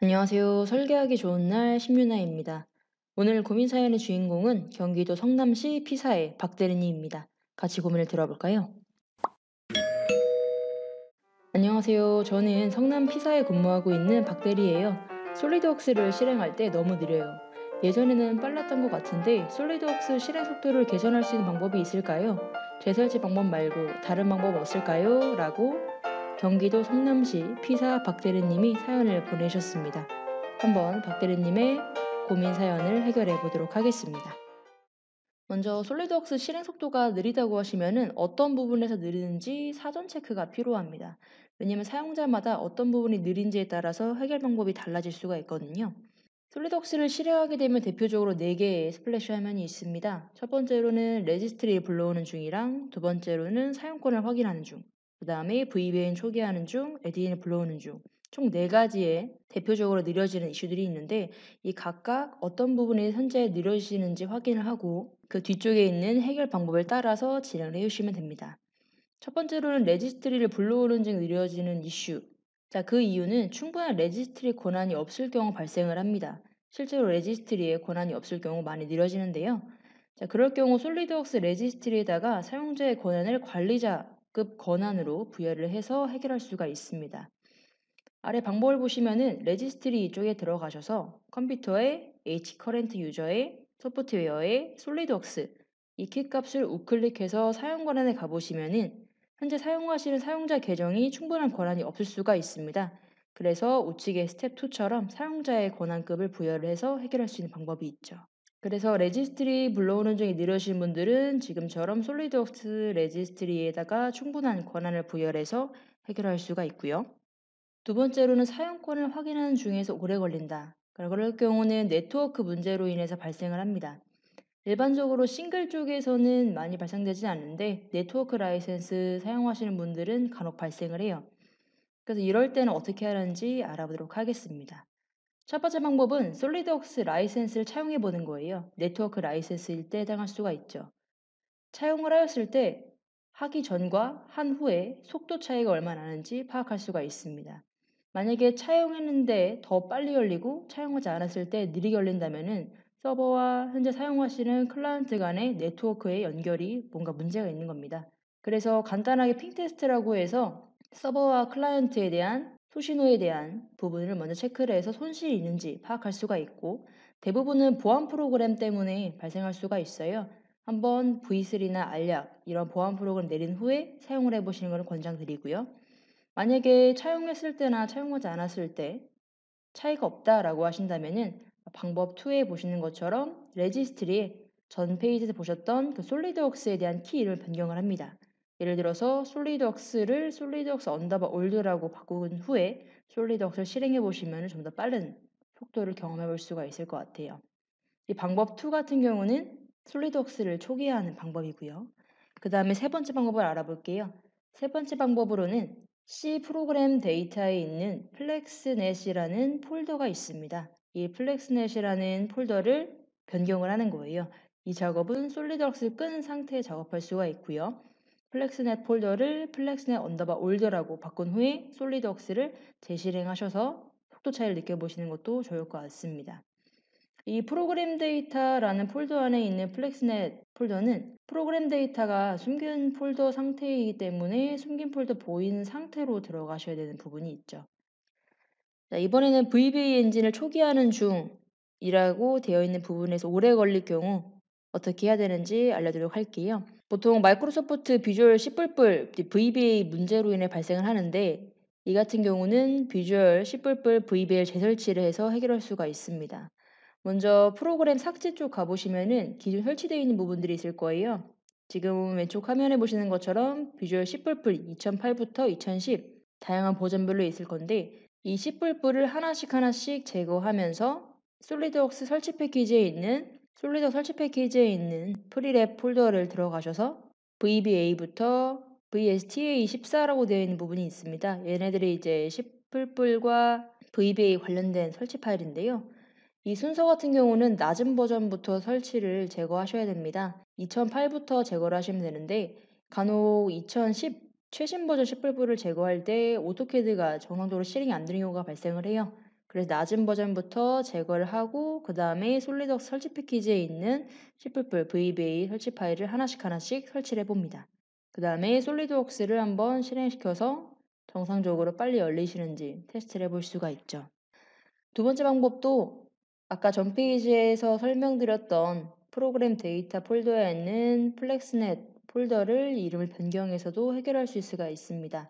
안녕하세요. 설계하기 좋은 날 심유나입니다. 오늘 고민 사연의 주인공은 경기도 성남시 피사의 박대리님입니다. 같이 고민을 들어볼까요? 안녕하세요. 저는 성남 피사에 근무하고 있는 박대리예요. 솔리드웍스를 실행할 때 너무 느려요. 예전에는 빨랐던 것 같은데 솔리드웍스 실행 속도를 개선할 수 있는 방법이 있을까요? 재설치 방법 말고 다른 방법 없을까요? 라고 경기도 성남시 피사 박대리님이 사연을 보내셨습니다. 한번 박대리님의 고민 사연을 해결해 보도록 하겠습니다. 먼저 솔리드웍스 실행 속도가 느리다고 하시면은 어떤 부분에서 느리는지 사전 체크가 필요합니다. 왜냐면 사용자마다 어떤 부분이 느린지에 따라서 해결 방법이 달라질 수가 있거든요. 솔리드웍스를 실행하게 되면 대표적으로 4개의 스플래시 화면이 있습니다. 첫 번째로는 레지스트리 불러오는 중이랑 두 번째로는 사용권을 확인하는 중, 그 다음에 VBAN 초기화하는 중, 에디인을 불러오는 중, 총 4가지의 대표적으로 느려지는 이슈들이 있는데 이 각각 어떤 부분이 현재 느려지는지 확인을 하고 그 뒤쪽에 있는 해결 방법을 따라서 진행을 해주시면 됩니다. 첫 번째로는 레지스트리를 불러오는 중 느려지는 이슈. 자, 그 이유는 충분한 레지스트리 권한이 없을 경우 발생을 합니다. 실제로 레지스트리에 권한이 없을 경우 많이 느려지는데요. 자, 그럴 경우 솔리드웍스 레지스트리에다가 사용자의 권한을 관리자급 권한으로 부여를 해서 해결할 수가 있습니다. 아래 방법을 보시면은 레지스트리 이쪽에 들어가셔서 컴퓨터에 H커런트 유저에 소프트웨어에 솔리드웍스 이 키 값을 우클릭해서 사용 권한에 가보시면은 현재 사용하시는 사용자 계정이 충분한 권한이 없을 수가 있습니다. 그래서 우측의 스텝 2처럼 사용자의 권한급을 부여를 해서 해결할 수 있는 방법이 있죠. 그래서 레지스트리 불러오는 중에 느려진 분들은 지금처럼 솔리드웍스 레지스트리에다가 충분한 권한을 부여해서 해결할 수가 있고요. 두 번째로는 사용권을 확인하는 중에서 오래 걸린다. 그럴 경우는 네트워크 문제로 인해서 발생을 합니다. 일반적으로 싱글 쪽에서는 많이 발생되지 않는데 네트워크 라이센스 사용하시는 분들은 간혹 발생을 해요. 그래서 이럴 때는 어떻게 하는지 알아보도록 하겠습니다. 첫 번째 방법은 솔리드웍스 라이센스를 차용해 보는 거예요. 네트워크 라이센스일 때 해당할 수가 있죠. 차용을 하였을 때 하기 전과 한 후에 속도 차이가 얼마나 나는지 파악할 수가 있습니다. 만약에 차용했는데 더 빨리 열리고 차용하지 않았을 때 느리게 열린다면은 서버와 현재 사용하시는 클라이언트 간의 네트워크의 연결이 뭔가 문제가 있는 겁니다. 그래서 간단하게 핑 테스트라고 해서 서버와 클라이언트에 대한 수신호에 대한 부분을 먼저 체크를 해서 손실이 있는지 파악할 수가 있고 대부분은 보안 프로그램 때문에 발생할 수가 있어요. 한번 V3나 알약 이런 보안 프로그램 내린 후에 사용을 해보시는 것을 권장드리고요. 만약에 차용했을 때나 차용하지 않았을 때 차이가 없다라고 하신다면은 방법 2에 보시는 것처럼 레지스트리에 전 페이지에서 보셨던 그 솔리드웍스에 대한 키 이름을 변경을 합니다. 예를 들어서 솔리드웍스를 솔리드웍스 언더바 올드라고 바꾼 후에 솔리드웍스를 실행해 보시면 좀 더 빠른 속도를 경험해 볼 수가 있을 것 같아요. 이 방법 2 같은 경우는 솔리드웍스를 초기화하는 방법이고요. 그 다음에 세 번째 방법을 알아볼게요. 세 번째 방법으로는 C 프로그램 데이터에 있는 플렉스넷이라는 폴더가 있습니다. 이 플렉스넷이라는 폴더를 변경을 하는 거예요. 이 작업은 솔리드웍스를 끈 상태에 작업할 수가 있고요. 플렉스넷 폴더를 플렉스넷 언더바 올드라고 바꾼 후에 솔리드웍스를 재실행하셔서 속도 차이를 느껴보시는 것도 좋을 것 같습니다. 이 프로그램 데이터라는 폴더 안에 있는 플렉스넷 폴더는 프로그램 데이터가 숨긴 폴더 상태이기 때문에 숨긴 폴더 보이는 상태로 들어가셔야 되는 부분이 있죠. 자, 이번에는 VBA 엔진을 초기화하는 중이라고 되어 있는 부분에서 오래 걸릴 경우 어떻게 해야 되는지 알려드리도록 할게요. 보통 마이크로소프트 비주얼 C++ VBA 문제로 인해 발생을 하는데 이 같은 경우는 비주얼 C++ VBA 재설치를 해서 해결할 수가 있습니다. 먼저 프로그램 삭제 쪽 가보시면은 기존 설치되어 있는 부분들이 있을 거예요. 지금 왼쪽 화면에 보시는 것처럼 비주얼 C++ 2008부터 2010 다양한 버전별로 있을 건데 이 C++를 하나씩 제거하면서 솔리드웍스 설치 패키지에 있는 프리랩 폴더를 들어가셔서 VBA부터 VSTA14라고 되어 있는 부분이 있습니다. 얘네들이 이제 C++과 VBA 관련된 설치 파일인데요. 이 순서 같은 경우는 낮은 버전부터 설치를 제거하셔야 됩니다. 2008부터 제거를 하시면 되는데 간혹 2010 최신 버전 C++를 제거할 때 오토캐드가 정상적으로 실행이 안 되는 경우가 발생을 해요. 그래서 낮은 버전부터 제거를 하고 그 다음에 솔리드웍스 설치 패키지에 있는 C++ VBA 설치 파일을 하나씩 하나씩 설치를 해봅니다. 그 다음에 솔리드웍스를 한번 실행시켜서 정상적으로 빨리 열리시는지 테스트를 해볼 수가 있죠. 두 번째 방법도 아까 전 페이지에서 설명드렸던 프로그램 데이터 폴더에 있는 플렉스넷 폴더를 이름을 변경해서도 해결할 수 있을 수가 있습니다.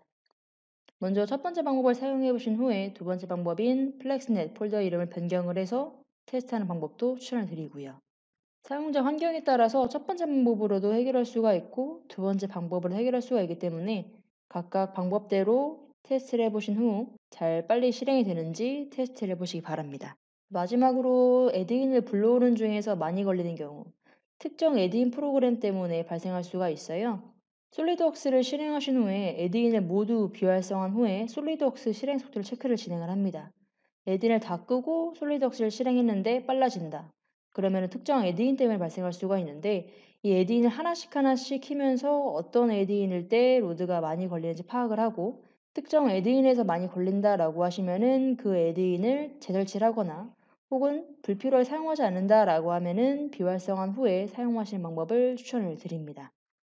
먼저 첫 번째 방법을 사용해 보신 후에 두 번째 방법인 플렉스넷 폴더 이름을 변경을 해서 테스트하는 방법도 추천을 드리고요. 사용자 환경에 따라서 첫 번째 방법으로도 해결할 수가 있고 두 번째 방법으로 해결할 수가 있기 때문에 각각 방법대로 테스트를 해보신 후 잘 빨리 실행이 되는지 테스트를 해보시기 바랍니다. 마지막으로 애드인을 불러오는 중에서 많이 걸리는 경우 특정 애드인 프로그램 때문에 발생할 수가 있어요. 솔리드웍스를 실행하신 후에 애드인을 모두 비활성화한 후에 솔리드웍스 실행 속도를 체크를 진행을 합니다. 애드인을 다 끄고 솔리드웍스를 실행했는데 빨라진다. 그러면 특정 애드인 때문에 발생할 수가 있는데 이 애드인을 하나씩 하나씩 키면서 어떤 애드인일 때 로드가 많이 걸리는지 파악을 하고 특정 애드인에서 많이 걸린다라고 하시면은 그 애드인을 재설치를 하거나 혹은 불필요하게 사용하지 않는다라고 하면은 비활성화한 후에 사용하시는 방법을 추천을 드립니다.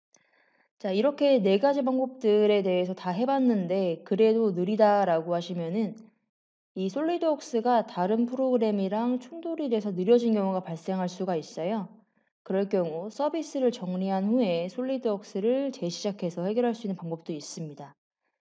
자, 이렇게 네 가지 방법들에 대해서 다 해봤는데 그래도 느리다라고 하시면은 이 솔리드웍스가 다른 프로그램이랑 충돌이 돼서 느려진 경우가 발생할 수가 있어요. 그럴 경우 서비스를 정리한 후에 솔리드웍스를 재시작해서 해결할 수 있는 방법도 있습니다.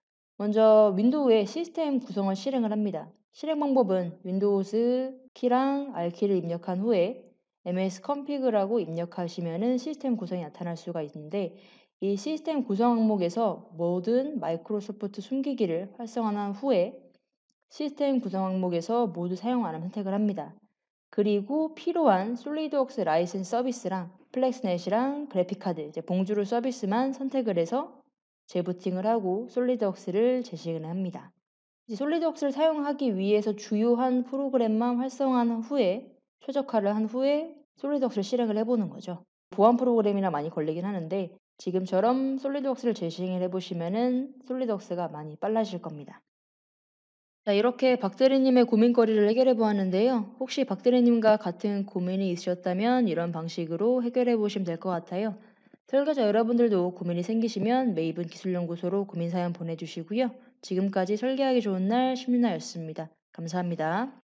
먼저 윈도우에 시스템 구성을 실행을 합니다. 실행 방법은 윈도우즈 키랑 R키를 입력한 후에 ms config라고 입력하시면 시스템 구성이 나타날 수가 있는데 이 시스템 구성 항목에서 모든 마이크로소프트 숨기기를 활성화한 후에 시스템 구성 항목에서 모두 사용 안 함 선택을 합니다. 그리고 필요한 솔리드웍스 라이센스 서비스랑 플렉스넷이랑 그래픽카드, 이제 봉주루 서비스만 선택을 해서 재부팅을 하고 솔리드웍스를 재실행을 합니다. 이제 솔리드웍스를 사용하기 위해서 주요한 프로그램만 활성화한 후에 최적화를 한 후에 솔리드웍스를 실행을 해보는 거죠. 보안 프로그램이나 많이 걸리긴 하는데 지금처럼 솔리드웍스를 재실행을 해보시면은 솔리드웍스가 많이 빨라질 겁니다. 자, 이렇게 박대리님의 고민거리를 해결해 보았는데요. 혹시 박대리님과 같은 고민이 있으셨다면 이런 방식으로 해결해 보시면 될 것 같아요. 설계자 여러분들도 고민이 생기시면 메이븐 기술연구소로 고민 사연 보내주시고요. 지금까지 설계하기 좋은 날 심리나였습니다. 감사합니다.